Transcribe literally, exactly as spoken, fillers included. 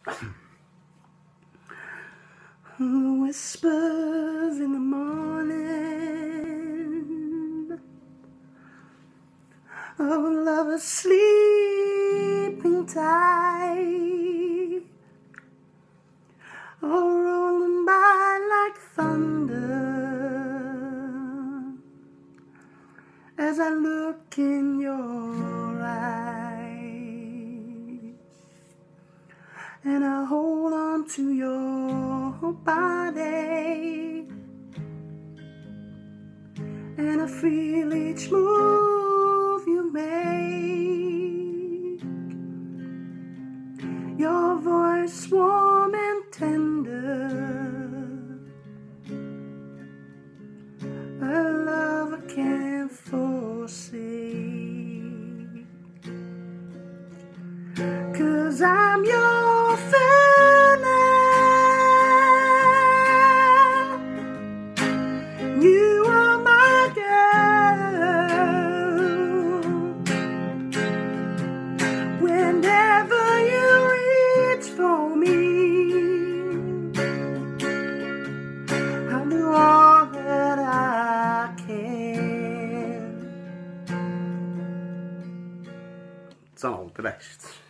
Whispers in the morning of lovers sleeping tight, oh, rolling by like thunder as I look in your eyes, and I hold on to your body, and I feel each move you make, your voice warm and tender, a love I can't forsake, 'cause I'm your fanny, you are my girl. Whenever you reach for me, I'll do all that I can. Co mam treść?